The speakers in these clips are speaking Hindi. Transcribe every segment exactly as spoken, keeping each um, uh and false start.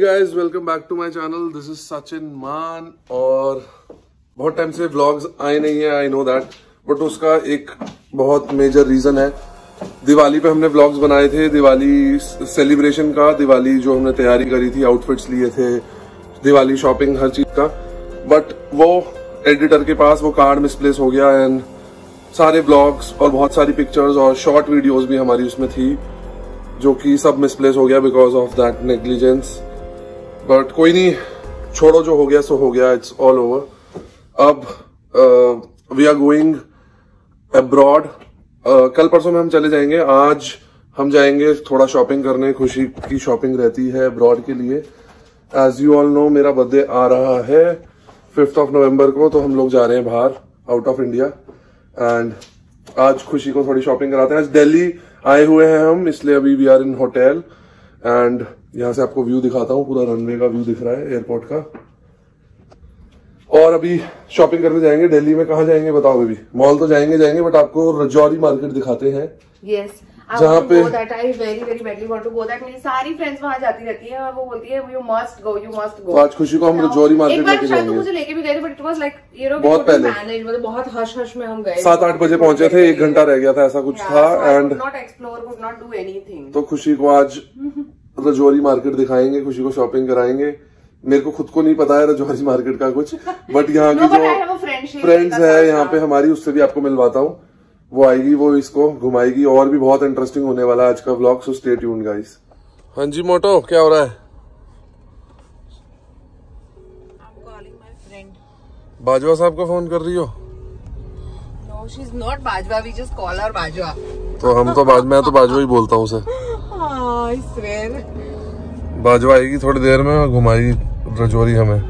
Guys, welcome back to my channel. This is Sachin Maan. और बहुत टाइम से व्लॉग्स आए नहीं है, आई नो दैट, बट उसका एक बहुत मेजर रीजन है। दिवाली पे हमने व्लॉग्स बनाए थे, दिवाली सेलिब्रेशन का, दिवाली जो हमने तैयारी करी थी, आउटफिट्स लिए थे, दिवाली शॉपिंग, हर चीज का। बट वो एडिटर के पास वो कार्ड मिसप्लेस हो गया एंड सारे व्लॉग्स और बहुत सारी पिक्चर्स और शॉर्ट वीडियोस भी हमारी उसमें थी, जो कि सब मिसप्लेस हो गया because of that negligence. But कोई नहीं, छोड़ो, जो हो गया सो हो गया, इट्स ऑल ओवर। अब वी आर गोइंग अब्रॉड। कल परसों में हम चले जाएंगे। आज हम जाएंगे थोड़ा शॉपिंग करने, खुशी की शॉपिंग रहती है अब्रॉड के लिए। एज यू ऑल नो, मेरा बर्थडे आ रहा है फिफ्थ ऑफ नवंबर को, तो हम लोग जा रहे हैं बाहर, आउट ऑफ इंडिया। एंड आज खुशी को थोड़ी शॉपिंग कराते हैं। आज दिल्ली आए हुए हैं हम, इसलिए अभी we are in hotel. And यहाँ से आपको व्यू दिखाता हूँ, पूरा रनवे का व्यू दिख रहा है एयरपोर्ट का। और अभी शॉपिंग करने जाएंगे। दिल्ली में कहाँ जाएंगे बताओ बेबी? मॉल तो जाएंगे जाएंगे बट आपको रजौरी मार्केट दिखाते हैं। yes, जहाँ पे सारी फ्रेंड्स वहाँ जाती रहती है और वो बोलती है you must go, you must go. तो आज खुशी को हम रजौरी मार्केट लेके जाएंगे। मुझे लेके भी गए थे but it was like you know बहुत पहले, मतलब बहुत हश हश में हम गए। सात आठ बजे पहुंचे थे, एक घंटा रह गया था, ऐसा कुछ था। And not explore, could not do anything. तो खुशी को आज रजौरी मार्केट दिखाएंगे, खुशी को शॉपिंग कराएंगे। मेरे को खुद को नहीं पता है रजौरी मार्केट का कुछ, बट यहाँ की जो फ्रेंड्स है यहाँ पे हमारी, उससे भी आपको मिलवाता हूँ। वो आएगी, वो इसको घुमाएगी, और भी बहुत इंटरेस्टिंग होने वाला है आज का vlog, so stay tuned guys. हाँ जी मोटो, क्या हो रहा है? बाजवा साहब को फोन कर रही हो? No, she's not Bajwa, we just call her Bajwa. तो हम तो बाज मैं तो बाजवा ही बोलता हूँ उसे। I swear। बाजवा आएगी थोड़ी देर में और घुमाएगी रजौरी हमें।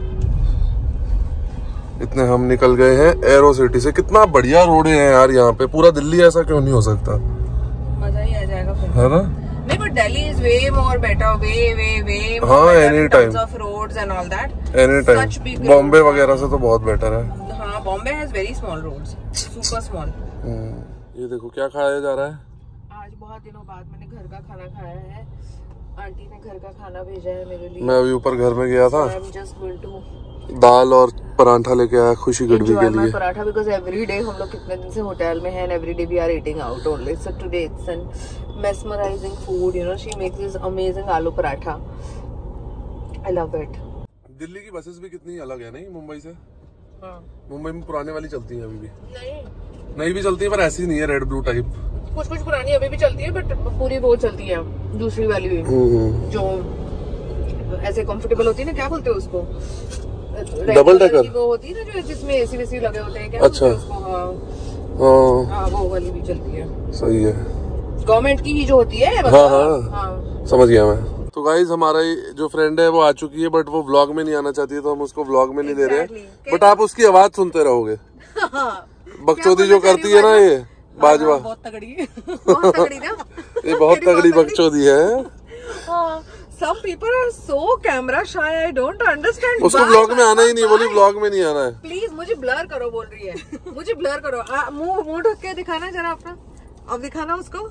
इतने हम निकल गए हैं एरो सिटी से। कितना बढ़िया रोड है यार यहाँ पे, पूरा दिल्ली ऐसा क्यों नहीं हो सकता? मजा ही आ जाएगा फिर, है ना? नहीं but Delhi is way more better, way way way हाँ, any time of roads and all that, any time. Bombay वगैरह से तो बहुत बेटर है। हाँ, Bombay has very small roads, super small. ये देखो क्या खाया जा रहा है आज। बहुत दिनों बाद मैंने घर का खाना खाया है। आंटी ने घर का खाना भेजा है मेरे लिए। मैं अभी ऊपर घर में गया था, I'm just going to दाल और पराठा लेके आया खुशी गढ़वी के लिए। पराठा बिकॉज एवरी डे हम लोग कितने दिन से होटल में हैं and every day we are eating out only. So today it's an mesmerizing food, you know, she makes this amazing aloo paratha. I love it. Delhi की बसेस भी कितनी अलग है नहीं मुंबई से? हाँ। मुंबई में पुराने वाली चलती है अभी भी? नहीं नहीं भी चलती है, पर ऐसी नहीं है रेड ब्लू टाइप। कुछ कुछ पुरानी अभी भी चलती है बट पूरी वो चलती है दूसरी वाली भी, जो ऐसे कंफर्टेबल होती है ना, क्या बोलते हैं उसको? डबल डेकर वो होती है ना, जो जिसमें एसी वेसी लगे होते हैं, क्या अच्छा उसको? हाँ, हाँ, वो वाली भी चलती है। सही है, गवर्नमेंट की ही जो होती है। हाँ, हाँ, हाँ, समझ गया मैं। तो गाइज हमारा जो फ्रेंड है वो आ चुकी है, बट वो व्लॉग में नहीं आना चाहती है, तो हम उसको व्लॉग में नहीं दे रहे हैं। बट आप उसकी आवाज सुनते रहोगे। बकचोदी जो करती है ना ये बाजवा, बहुत तगड़ी है, बहुत तगड़ी ना, ये बहुत तगड़ी बकचोदी है। Some people are so camera shy, I don't understand. उसको ब्लॉग में आना ही नहीं, बोली ब्लॉग में नहीं आना है। प्लीज मुझे ब्लर करो बोल रही है, मुझे ब्लर करो। मुंह मुंह ढक के दिखाना जरा अपना, अब दिखाना उसको।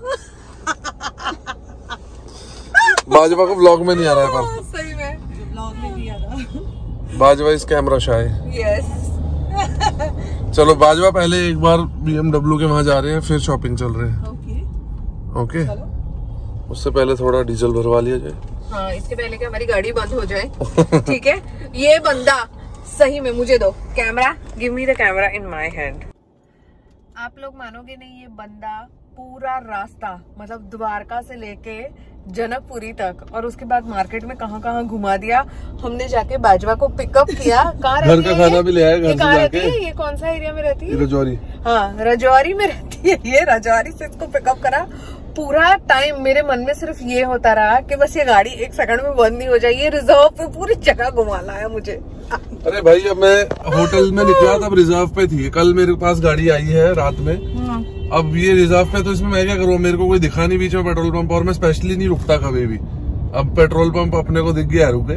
बाजवा को ब्लॉग में नहीं आ रहा है, पर सही में ब्लॉग में नहीं आ रहा। बाजवा इस कैमरा शाय। यस। चलो बाजवा, पहले एक बार बीएमडब्ल्यू के वहाँ जा रहे हैं, फिर शॉपिंग चल रहे हैं। ओके ओके, उससे पहले थोड़ा डीजल भरवा लिया जाए। हाँ, इसके पहले कि हमारी गाड़ी बंद हो जाए। ठीक है, ये बंदा सही में मुझे दो camera, give me the camera in my hand. आप लोग मानोगे नहीं, ये बंदा पूरा रास्ता मतलब द्वारका से लेके जनकपुरी तक और उसके बाद मार्केट में कहाँ कहाँ घुमा दिया। हमने जाके बाजवा को पिकअप किया। कहाँ घर का खाना भी ले आए घर से जाके। ये कौन सा एरिया में रहती है? रजौरी। हाँ, रजौरी में रहती है ये। रजौरी से इसको पिकअप करा। पूरा टाइम मेरे मन में सिर्फ ये होता रहा कि बस ये गाड़ी एक सेकंड में बंद नहीं हो जाए। ये रिजर्व पे पूरी जगह घुमा लाया मुझे। अरे भाई, अब मैं होटल में निकला तब रिजर्व पे थी, कल मेरे पास गाड़ी आई है रात में। अब ये रिजर्व पे, तो इसमें मैं क्या करूँ? मेरे को कोई दिखा नहीं बीच में पेट्रोल पंप, और मैं स्पेशली नहीं रुकता कभी भी। अब पेट्रोल पंप अपने को दिख गया, रुके।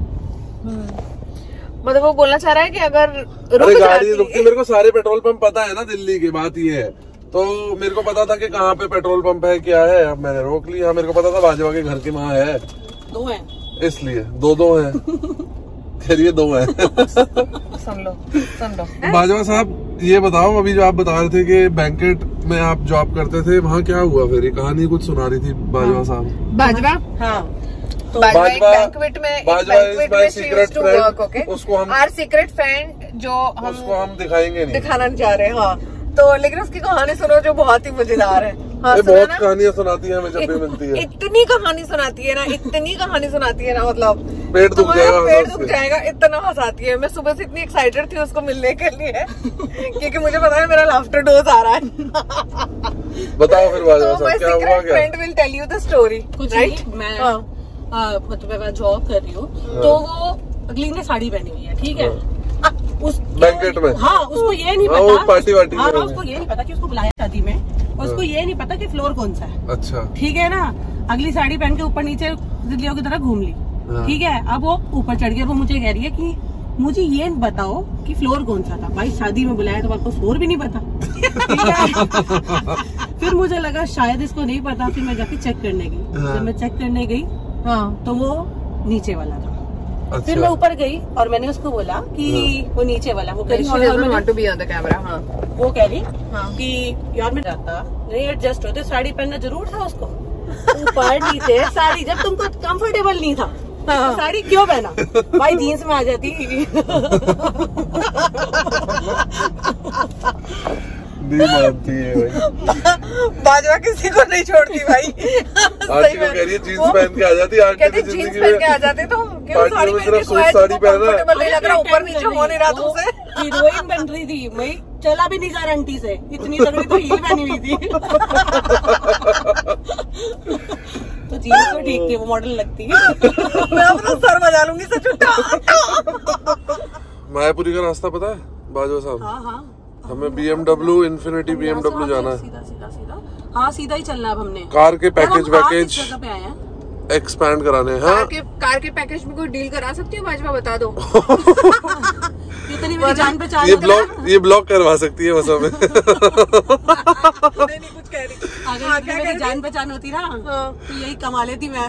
मतलब वो बोलना चाह रहा है कि अगर रुक अरे गाड़ी रुकती, मेरे को सारे पेट्रोल पंप पता है ना दिल्ली की। बात ये है, तो मेरे को पता था कि कहाँ पे पेट्रोल पंप है, क्या है। अब मैंने रोक लिया। मेरे को पता था बाजवा के घर के वहाँ है। दो है। इसलिए दो दो है। खैर ये दो है। सुन लो सुन लो। बाजवा साहब ये बताओ, अभी जो आप बता रहे थे कि बैंकेट में आप जॉब करते थे, वहाँ क्या हुआ फिर? ये कहानी कुछ सुना रही थी बाजवा साहब। बाजवा हाँ तो बाजवा एक बैंक्वेट में बैंक्वेट में she used to work. Okay, उसको हम आवर सीक्रेट फ्रेंड जो हम उसको हम दिखाएंगे नहीं, दिखाना नहीं चाह रहे। हाँ तो लेकिन उसकी कहानी सुनो जो बहुत ही मजेदार है। हाँ, बहुत कहानियां सुनाती है हमें जब भी मिलती है। इतनी कहानी सुनाती है ना, इतनी कहानी सुनाती है ना, मतलब पेट दुख जाएगा, पेट दुख जाएगा, इतना हंसाती है। मैं सुबह से इतनी एक्साइटेड थी उसको मिलने के लिए क्योंकि मुझे पता है मेरा लाफ्टर डोज आ रहा है। बताओ फिर बाजवा साहब क्या हुआ? क्या friend will tell you the story. Right, मैं मतलब मैं जॉब कर रही हूँ तो वो अगली ने साड़ी पहनी हुई है, ठीक है, उस बैंकेट में। हाँ उसको ये नहीं हाँ, पता पार्टी वार्टी हाँ, उसको ये नहीं पता कि उसको बुलाया शादी में, और उसको ये नहीं पता कि फ्लोर कौन सा है। अच्छा ठीक है ना, अगली साड़ी पहन के ऊपर नीचे दिल्लियों की तरह घूम ली। ठीक है, अब वो ऊपर चढ़ गया, वो मुझे कह रही है कि मुझे ये बताओ कि फ्लोर कौन सा था। भाई शादी में बुलाया तो आपको फ्लोर भी नहीं पता। फिर मुझे लगा शायद इसको नहीं पता, फिर मैं जाके चेक करने गई। जब मैं चेक करने गई हाँ तो वो नीचे वाला था। अच्छा। फिर मैं ऊपर गई और मैंने उसको बोला कि वो नीचे वाला, वो कह रही कैमरा हाँ वो कह रही हाँ कि यार मैं जाता नहीं एडजस्ट होते, साड़ी पहनना जरूर था उसको। ऊपर नीचे साड़ी, जब तुमको कंफर्टेबल नहीं था हाँ। तो साड़ी क्यों पहना? भाई जीन्स में आ जाती। नहीं मानती है भाई। बाजवा किसी को नहीं छोड़ती भाई। आंटी को कह रही है जीन्स पहन के आ जाती। आंटी की जिंदगी में पहन के आ जाते तो क्यों साड़ी पहन के सूट साड़ी पहना नहीं लग रहा, ऊपर नीचे हो नहीं रहा तुमसे। हीरोइन बन रही थी मैं, चला भी नहीं गारंटी से, इतनी तगड़ी तो हील पहनी हुई थी। तो जीन्स तो ठीक थी, वो मॉडल लगती है। मैं अपना सर बजा लूंगी सच। मायापुरी का रास्ता पता है बाजवा साहब? हाँ हाँ हमें B M W infinity B M W जाना है। सीधा सीधा सीधा हाँ सीधा ही चलना है। अब हमने कार के पैकेज वैकेज जगह पे आए हैं एक्सपैंड कराने हैं। हाँ? कार के कार के पैकेज में कोई डील करा सकती हूँ बाजवा, बता दो। इतनी मेरी जान पहचान ये ब्लॉक ये ब्लॉक करवा सकती है बस हमें। नहीं नहीं कुछ कह रही। अगर हाँ, मेरी जान पहचान होती ना हाँ। तो यही कमा लेती मैं।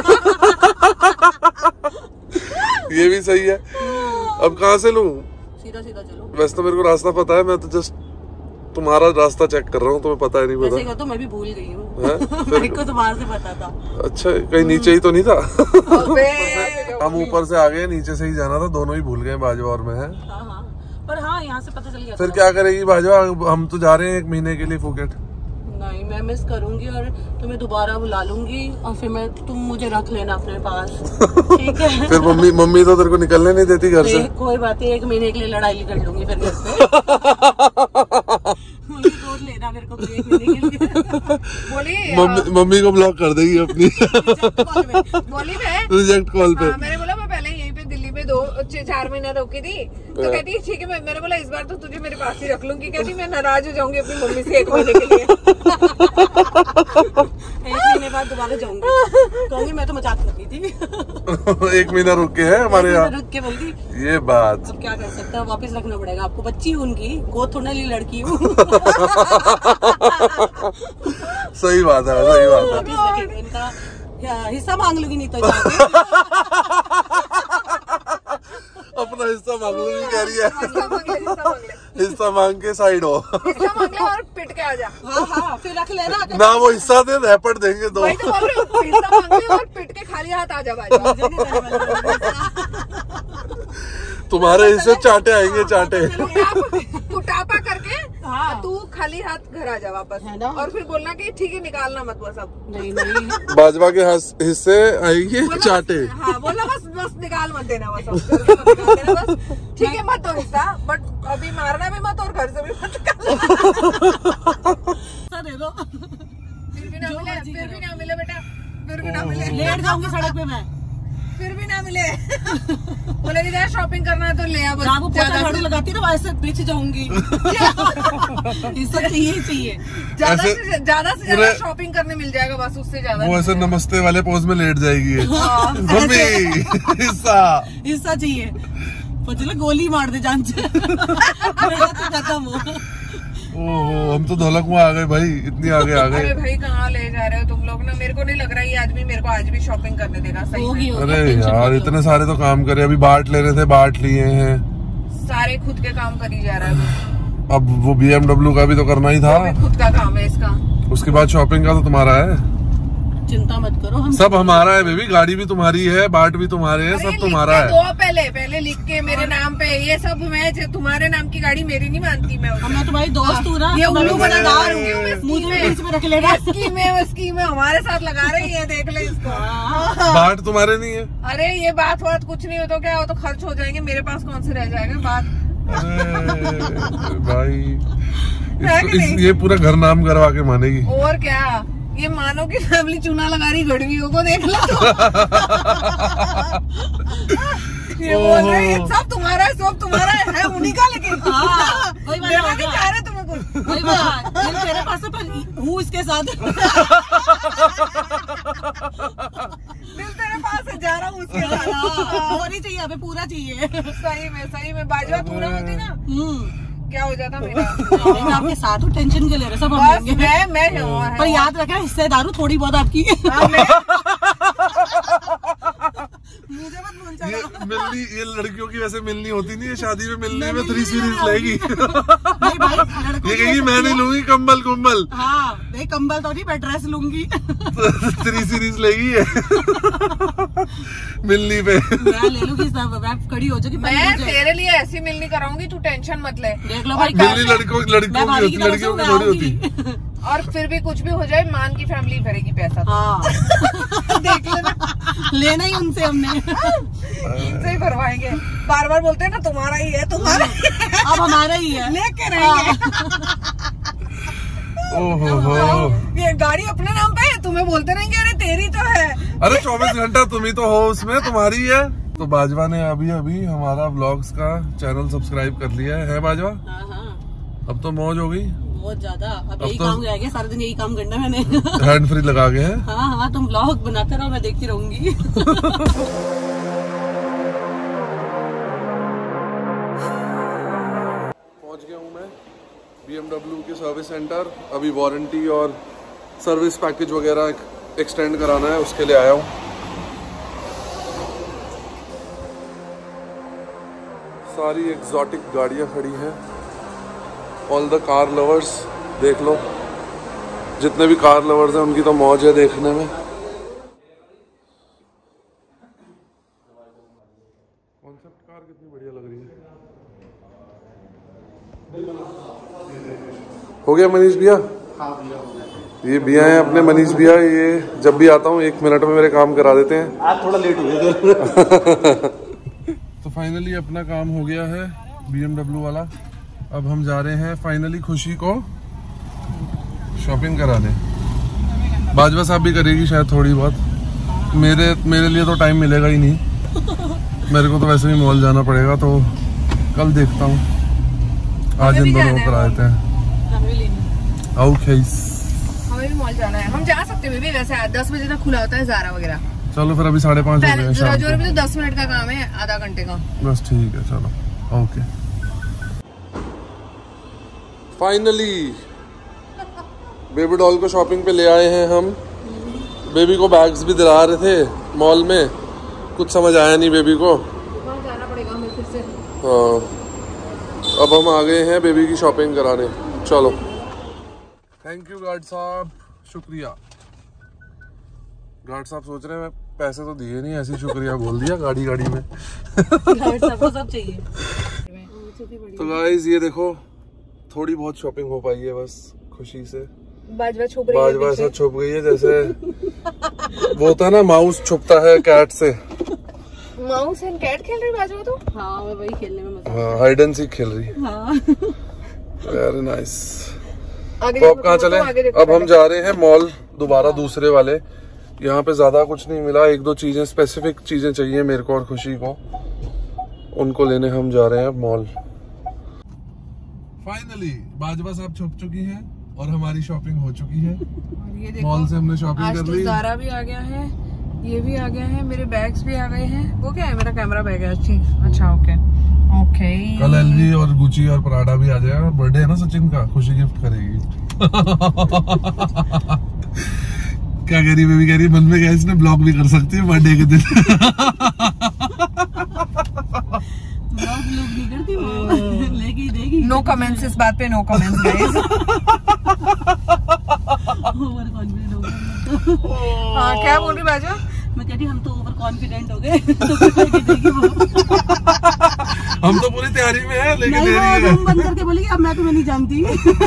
ये भी सही है। अब कहाँ से लूँ? सीधा सीधा चलो। वैसे तो मेरे को रास्ता पता है, मैं तो जस्ट तुम्हारा रास्ता चेक कर रहा हूँ, तुम्हें पता है नहीं पता? वैसे तो मैं भी भूल गई हूँ। मेरे को तुम्हारे से पता था। अच्छा कहीं नीचे ही तो नहीं था? हम ऊपर से आ गए, नीचे से ही जाना था, दोनों ही भूल गए बाजवा और मैं है। हाँ हाँ पर हाँ यहाँ से पता चल गया। फिर क्या करेगी बाजवा? हम तो जा रहे हैं एक महीने के लिए फुकेट। नहीं मैं मिस करूंगी और तुम्हें दोबारा बुला लूंगी और फिर मैं तुम मुझे रख लेना अपने पास। ठीक है। फिर मम्मी मम्मी तो तेरे को निकलने नहीं देती घर से। कोई बात नहीं, एक महीने के लिए लड़ाई कर लूंगी फिर घर से। मम्मी लेना मेरे को एक महीने के लिए। बोली मम्मी मम्मी को ब्लॉक कर देगी अपनी। बोली मैं रिजेक्ट कॉल पे। मैंने बोला मैं पहले यहीं पे दिल्ली में दो चार महीने रुकी थी, तो कहती ठीक है। मैंने बोला इस बार तो तुझे मेरे पास ही रख लूंगी। कहती मैं नाराज हो जाऊंगी अपनी मम्मी से एक महीने के लिए। एक महीने बाद दोबारा जाऊंगी, कहूंगी मैं तो मजाक कर रही थी। एक महीना रुक के है हमारे यहाँ, रुक के बोलती ये बात। अब क्या कर सकते हैं, वापस रखना पड़ेगा आपको। बच्ची हूँ उनकी, गोद थोड़ा ली लड़की हूँ। सही बात है, सही बात है। इनका हिस्सा मांग लूंगी नहीं तो अपना हिस्सा मांग लूंगी कह रही है। हिस्सा मांग ले, हिस्सा मांग ले। हिस्सा मांग के साइड हो। हिस्सा मांग ले और पिट के आ जा। हाँ हाँ फिर रख लेना ना, वो हिस्सा दे रैपट देंगे दो। वही तो बोल रही हूँ, हिस्सा मांग ले और पिट के खाली हाथ आ जा भाई। तुम्हारे हिस्से चाटे आएंगे, चाटे। कुटापा करके हाँ। तू खाली हाथ घर आ जा वापस, है ना? और फिर बोलना कि ठीक है निकालना मत वो सब। नहीं नहीं बाजवा के हिस्से आएंगे चाटे। हाँ बोला बस बस निकाल मत देना वो सब। ठीक है मत दो हिस्सा, बट अभी मारना भी मत और घर से भी मत दे दो। फिर भी ना मिले, फिर भी ना मिले बेटा, फिर भी ना मिले। लेट जाऊंगी सड़क पे मैं, फिर भी ना मिले। बोले कि शॉपिंग करना है तो ले आ। वो झाड़ू लगाती ना वैसे पीछे जाऊंगी। इससे चाहिए चाहिए ज्यादा से ज्यादा से ज्यादा शॉपिंग करने मिल जाएगा बस, उससे ज्यादा। वो ऐसे नमस्ते वाले पोज में लेट जाएगी। मम्मी हिस्सा हिस्सा चाहिए। पचले गोली मार दे जान से खत्म हो। ओहो हम तो धोलक में आ गए भाई, इतनी आगे आ गए। अरे भाई कहाँ ले जा रहे हो तुम लोग ना, मेरे को नहीं लग रहा ये आदमी मेरे को आज भी शॉपिंग करने देगा। सही होगी, में। होगी, अरे यार इतने सारे तो काम करे, अभी बाट ले रहे थे बांट लिए हैं, सारे खुद के काम करी जा रहा है। अब वो बी एम डब्ल्यू का भी तो करना ही था, खुद का काम है इसका। उसके बाद शॉपिंग का तो तुम्हारा है। चिंता मत करो, हम सब हमारा है बेबी, गाड़ी भी तुम्हारी है, बाट भी तुम्हारे है, सब तुम्हारा है। दो पहले पहले लिख के मेरे नाम पे, ये सब मैं तुम्हारे नाम की गाड़ी मेरी नहीं मानती मैं। मैं तुम्हारी दोस्त हूँ ना, ये उल्लू बनादार हूँ, मुझे रख लेना। स्कीम है, स्कीम है हमारे साथ लगा रही है, देख ले इसको। बाट तुम्हारे नहीं है। अरे ये बात बात कुछ नहीं हो तो क्या हो, तो खर्च हो जाएंगे, मेरे पास कौन से रह जाएगा बात। अरे भाई इस, इस, ये पूरा घर नाम करवा के मानेगी। और क्या, ये मानो कि फैमिली चूना लगा रही गड़वियों को, देख लो। ये बोल रहे हैं सब तुम्हारा है, सब तुम्हारा है, है उन्हीं का, लेकिन हाँ, वही बात देना हो नहीं गया। चाह रहे तुम्हें कुछ। वही बात, मैं तेरे पास तो हूँ इसके साथ। दिल तेरे पास है, जा रहा हूँ उसके साथ। और ही चाहिए, हमें पूरा चाहिए। सही में सही में बाजवा पूरा होती ना, हम्म क्या हो जाता मेरा। मैं आपके साथ हूँ, टेंशन के ले रहे सब हम बस लेंगे। मैं मैं हूँ, पर याद रखना हिस्सेदार हूँ थोड़ी बहुत आपकी। हाँ, मैं- मुझे मत पूछना। ये मिलनी, ये लड़कियों की वैसे मिलनी होती नहीं है, शादी में मिलनी में थ्री सीरीज लेगी। नहीं भाई, लड़कों ये की कहेगी मैं नहीं लूंगी कंबल कुंबल, हाँ नहीं कंबल तो नहीं, मैं ड्रेस लूंगी। थ्री सीरीज लेगी है मिलनी पे। मैं ले लूंगी सब, मैं खड़ी हो जाऊंगी। मैं तेरे लिए ऐसी मिलनी कराऊंगी, तू टेंशन मत ले। देख लो भाई, मिलनी लड़कों लड़कियों की होती, लड़कियों की थोड़ी होती। और फिर भी कुछ भी हो जाए, मान की फैमिली भरेगी पैसा। हाँ देख लेना, लेना ही उनसे हमने, इनसे ही भरवाएंगे। बार बार बोलते हैं ना तुम्हारा ही है, तुम्हारा ही है। अब हमारा ही है, लेके रहेंगे। ओहो हो, ये गाड़ी अपने नाम पे है, तुम्हें बोलते रहेंगे अरे तेरी तो है। अरे चौबीस घंटा तुम ही तो हो उसमें, तुम्हारी है। तो बाजवा ने अभी अभी हमारा व्लॉग्स का चैनल सब्सक्राइब कर लिया है, है बाजवा? हाँ हाँ अब तो मौज हो गई बहुत ज्यादा। अब अब यही तो- काम रह गया, सारा दिन यही काम करना मैंने। हैंड फ्री लगा के है। हाँ हाँ तुम व्लॉग बनाते रहो, मैं देखती रहूंगी। पहुंच गया हूँ मैं बी एम डब्ल्यू के सर्विस सेंटर। अभी वारंटी और सर्विस पैकेज वगैरह एक्सटेंड कराना है, उसके लिए आया हूँ। सारी एग्जॉटिक गाड़ियाँ खड़ी हैं। ऑल द कार लवर्स देख लो, जितने भी कार लवर्स हैं उनकी तो मौज है देखने में। कॉन्सेप्ट कार कितनी बढ़िया लग रही है। हो गया मनीष भैया? ये भैया हैं अपने मनीष भैया, ये जब भी आता हूँ एक मिनट में मेरे काम करा देते हैं। आज थोड़ा लेट हुए तो फाइनली अपना काम हो गया है बी एम डब्ल्यू वाला। अब हम जा रहे हैं फाइनली खुशी को शॉपिंग कराने। बाजवा साहब भी करेगी शायद थोड़ी बहुत, मेरे मेरे लिए तो टाइम मिलेगा ही नहीं। मेरे को तो वैसे भी मॉल जाना पड़ेगा, तो कल देखता हूँ, आज इन दोनों को करा देते हैं। ओके हमें भी मॉल जाना है, हम जा सकते हैं भी, वैसे दस बजे तक खुला होता है ज़ारा वगैरह। चलो फिर अभी साढ़े पाँच हो गए हैं शाम जो भी को। तो दस मिनट का काम है, आधा घंटे का। बस ठीक है, चलो ओके। फाइनली बेबी डॉल को शॉपिंग पे ले आए हैं हम। बेबी को बैग्स भी दिला रहे थे मॉल में, कुछ समझ आया नहीं बेबी को। वहाँ जाना पड़ेगा हमें फिर से। हाँ अब हम आ गए हैं बेबी की शॉपिंग कराने। चलो थैंक यू गार्ड साहब, शुक्रिया। गार्ड साहब सोच रहे हैं पैसे तो दिए नहीं, ऐसे शुक्रिया बोल दिया गाड़ी गाड़ी में। सबको सब चाहिए। तो गाइस ये देखो, थोड़ी बहुत शॉपिंग हो पाई है बस खुशी से। बाजवा छुप रही है बाजवा पीछे। ऐसा छुप गई है जैसे वो होता है ना माउस छुपता है कैट से। माउस एंड कैट खेल रही बाजवा तो। हाँ मैं वही खेलने में मजा। हाँ हाइड एंड सीक खेल रही है। हाँ वेरी नाइस। आगे तो अब देखो, कहाँ तो चले? आगे देखो अब हम पहले। जा रहे हैं मॉल दोबारा दूसरे वाले। यहाँ पे ज्यादा कुछ नहीं मिला, एक दो चीजें स्पेसिफिक चीजें चाहिए मेरे को और खुशी को, उनको लेने हम जा रहे हैं मॉल। फाइनली बाजवा साहब छुप चुकी हैं और हमारी शॉपिंग हो चुकी है। और ये देखो, मॉल से हमने शॉपिंग आज कर तो ली। ज़ारा भी आ गया है, ये भी आ गया है, मेरे बैग्स भी आ गए हैं। वो क्या है? मेरा कैमरा बैग है। ठीक, अच्छा ओके। ओके। कल एलवी और गुची और पराठा भी आ जाएगा। बर्थडे है ना सचिन का, खुशी गिफ्ट करेगी। क्या कह रही बेबी? कह रही मन में क्या इसने ब्लॉग भी कर सकती है बर्थडे के दिन। ब्लॉग लोग नहीं करती वो, लेके देगी। नो कमेंट्स इस बात पे, no comments guys. Over confident हो गए। हाँ क्या बोल रही बाजू? मैं कहती हम तो ओवर कॉन्फिडेंट हो गए। तो देगी वो। हम तो पूरी तैयारी में है, लेकिन नहीं, वो रूम बंद करके बोलेगी अब मैं तुम्हें नहीं जानती।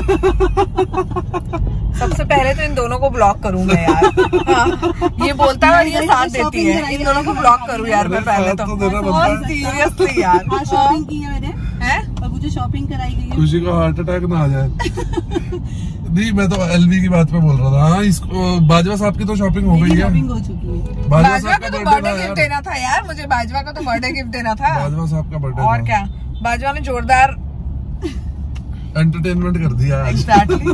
सबसे पहले तो इन दोनों को ब्लॉक करूँ मैं यार। हाँ, ये बोलता है और ये साथ देती है। इन दोनों को ब्लॉक करूँ यार मैं पहले तो। सीरियसली यार। हाँ शॉपिंग की है मैंने, हैं? और मुझे शॉपिंग कराई गई है। खुशी को हार्ट अटैक ना आ जाए। नहीं मैं तो एलवी की बात पे बोल रहा था। हाँ इसको बाजवा साहब की तो शॉपिंग हो गई है। शॉपिंग हो चुकी है। बाजवा बाजवा साहब को का तो बर्थडे बर्थडे गिफ्ट देना था यार मुझे। बाजवा को तो बर्थडे गिफ्ट देना था। बाजवा साहब का बर्थडे और क्या, बाजवा ने जोरदार एंटरटेनमेंट कर दिया आज। एग्जैक्टली।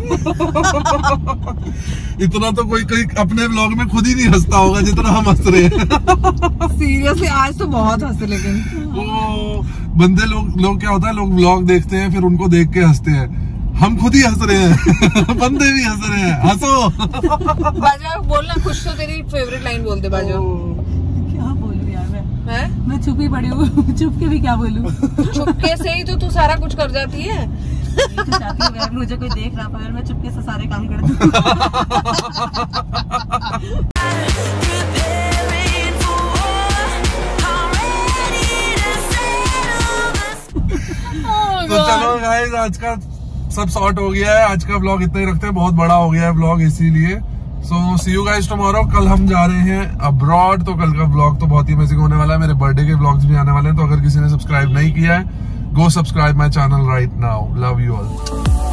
इतना तो कोई कोई अपने व्लॉग में खुद ही नहीं हंसता होगा जितना हम हंस रहे हैं। सीरियसली आज तो बहुत हंसे। लेकिन वो बंदे लोग लोग क्या होता है, लोग व्लॉग देखते हैं फिर उनको देख के हंसते हैं। हम खुद ही हंस रहे हैं। बंदे भी हंस रहे हैं, हंसो। बाजवा बोलना, कुछ तो तेरी फेवरेट लाइन बोल दे बाजवा। क्या बोलूं यार मैं? हैं? मैं छुपी पड़ी हूँ। छुप के भी क्या बोलूं? चुपके से ही तो तू सारा कुछ कर जाती है। तो चाहती हूँ अगर मुझे कोई देख रहा पर मैं चुपके से सारे काम कर दूँ। तो चलो गाइस आज का सब सॉर्ट हो गया है। आज का व्लॉग इतना ही रखते हैं, बहुत बड़ा हो गया है व्लॉग इसीलिए। So see you guys tomorrow. कल हम जा रहे हैं अब्रॉड, तो कल का व्लॉग तो बहुत ही अमेजिंग होने वाला है। मेरे बर्थडे के व्लॉग्स भी आने वाले हैं, तो अगर किसी ने सब्सक्राइब नहीं किया है, go subscribe my channel right now. Love you all.